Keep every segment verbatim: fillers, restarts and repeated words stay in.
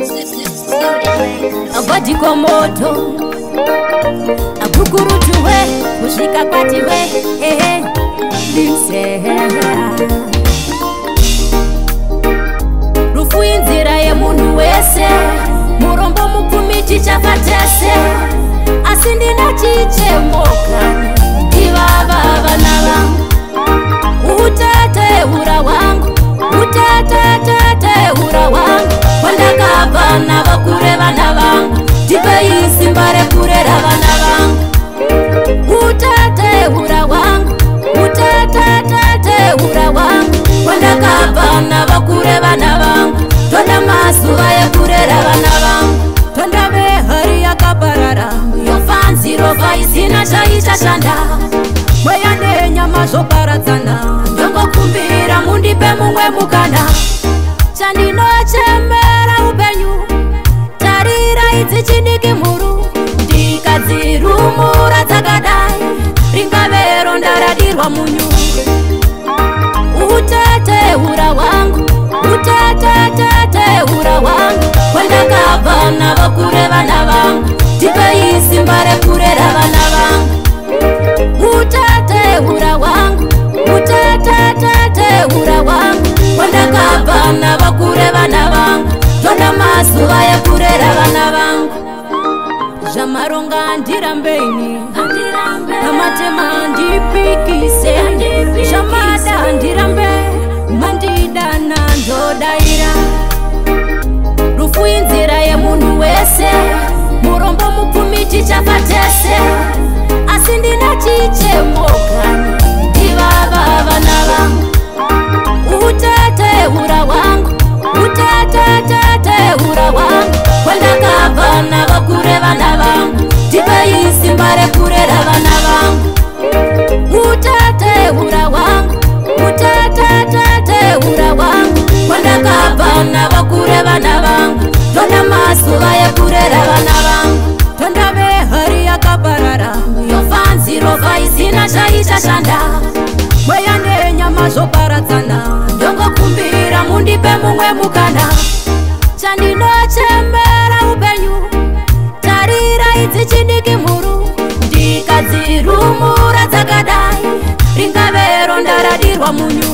Abadiko moto Abukurutuwe Kushika kwatiwe Eh Lindsay Rufu inzira ye muntu wese Murombo mupumiti chafatese Asindi na chiche mokani Ibaba banaba Utate ura wangu Utate tate ura wangu Wandaka bana bakure bana bangu Tiba isimbare kurera bana bangu Utate ura wangu Utate tate ura wangu Wandaka bana bakure bana bangu Tonda masuwa ya kurera bana bangu Tonda behari ya kaparara Yofanzi rofa isina shaisha shanda Mwayane nyama zoparatana Nyongo kumbira mundi pe mungwe mukana Chandino chembera upenyu Tarira idzi chindiki muru Ndikadzirumura dzakadai Ringavero ndaradirwa munyu Utate ura wangu Utate tate ura wangu Wandakabana bakure bana bangu Tipe isimbare kurera bana bangu Utate ura wangu Utate tate ura wangu Wandakabana bakure bana bangu Tonda masuwa ya kurera bana bangu Jamaronga ndirambeni Amatema ndipikise Jamada ndirambe Mandida na ndodaira Rufu inzira ye muntu wese Murombo mupumiti chafatese Asindi na chiche mokani Ibaba banaba Utate ura wangu Utate tate ura wangu Wandaka bana bakure bana bangu Tiba isimbare kurera bana bangu Utate ura wangu Utate tate ura wangu Wandaka bana bakure bana bangu Tonda masuwa ya kurera bana bangu Tonda behari ya kaparara Yofanzi rofa isina shaisha shanda Mwayane nyama zoparatana Nyongo kumbira mundi pe mungwe mukana Chandino chembera upenyu Tarira idzi chindiki muru Ndikadzirumura dzakadai Ringavero ndaradirwa munyu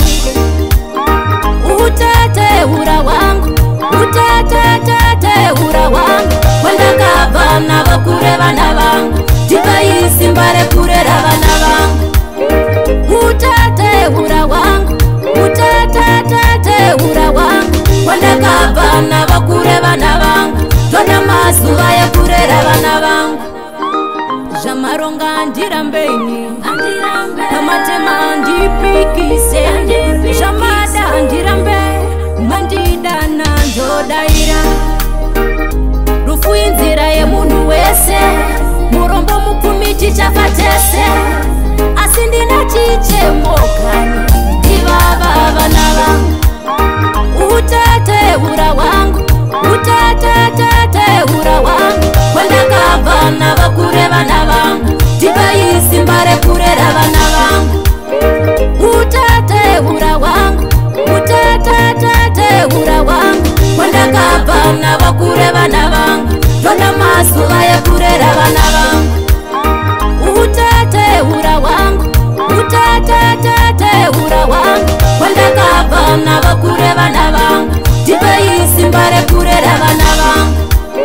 Utate ura wangu Utate tate ura wangu Wandakabana bakure bana bangu Tiba isimbare kurera bana bangu Utate ura wangu Utate tate ura wangu Wandakabana bakure bana bangu Tonda masuwa ya kurera bana bangu Jamaronga ndirambeni Amatema ndipikise Jamada ndirambe Mandida na ndodaira Rufu inzira ye muntu wese Murombo mupumiti chafatese Asindi na chiche mokani Ibaba banaba Utate ura wangu Utate tate ura wangu Wandakabana bakure bana bangu Tiba isimbare kurera bana bangu Utate ura wangu Utate tate ura wangu Wandakabana bakure bana bangu Tonda masuwa ya kurera bana bangu Utate ura wangu Utate tate ura wangu Wandakabana bakure bana bangu Tiba isimbare kurera bana bangu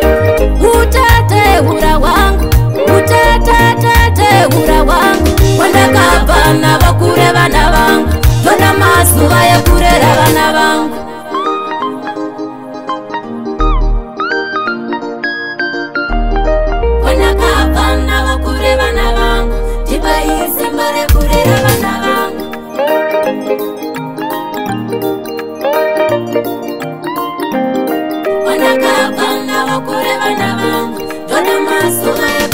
Utate ura wangu Utate tate ura wangu Wandakabana bakure bana bangu Tonda masuwa ya kurera bana bangu Wandakabana bakure bana bangu Tiba isimbare kurera bana bangu Wandakabana bakure bana bangu Tonda masuwa ya